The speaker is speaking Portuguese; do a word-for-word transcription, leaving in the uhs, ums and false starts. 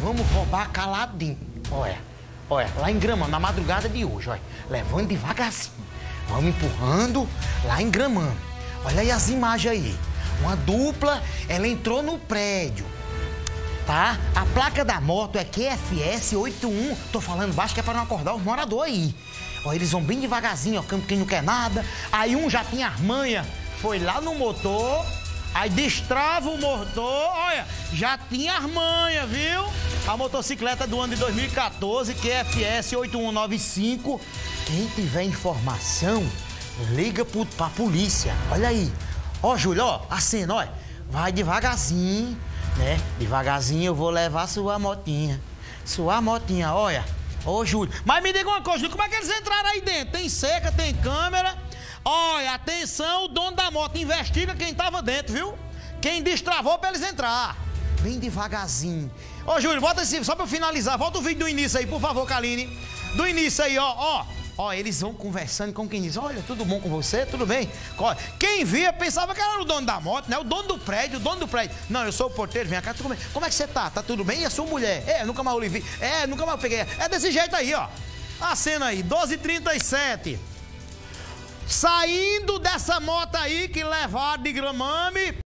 vamos roubar caladinho. Olha, olha, lá em Gramame, na madrugada de hoje, olha. Levando devagarzinho. Vamos empurrando lá em Gramame. Olha aí as imagens aí. Uma dupla, ela entrou no prédio. Tá? A placa da moto é Q F S oitenta e um. Tô falando baixo que é pra não acordar os moradores aí. Ó, eles vão bem devagarzinho, ó, quem não quer nada. Aí um já tinha as manhas, foi lá no motor, aí destrava o motor, olha, já tinha as manhas, viu? A motocicleta do ano de dois mil e quatorze, Q F S oito um nove cinco. Quem tiver informação, liga pro, pra polícia. Olha aí. Ó, Júlio, ó, a cena, olha. Vai devagarzinho, né? Devagarzinho eu vou levar sua motinha. Sua motinha, olha. Ô, Júlio. Mas me diga uma coisa, Júlio, como é que eles entraram aí dentro? Tem cerca, tem câmera. Olha, atenção, o dono da moto investiga quem tava dentro, viu? Quem destravou pra eles entrar. Bem devagarzinho. Ô, Júlio, volta assim, só pra eu finalizar. Volta o vídeo do início aí, por favor, Kaline. Do início aí, ó, ó. Ó, eles vão conversando com quem diz, olha, tudo bom com você? Tudo bem? Olha, quem via pensava que era o dono da moto, né? O dono do prédio, o dono do prédio. Não, eu sou o porteiro, vem cá, tudo bem. Como é que você tá? Tá tudo bem? E a sua mulher? É, nunca mais ouvi. É, nunca mais peguei. É desse jeito aí, ó. A cena aí, doze e trinta e sete. Saindo dessa moto aí que levaram de Gramame.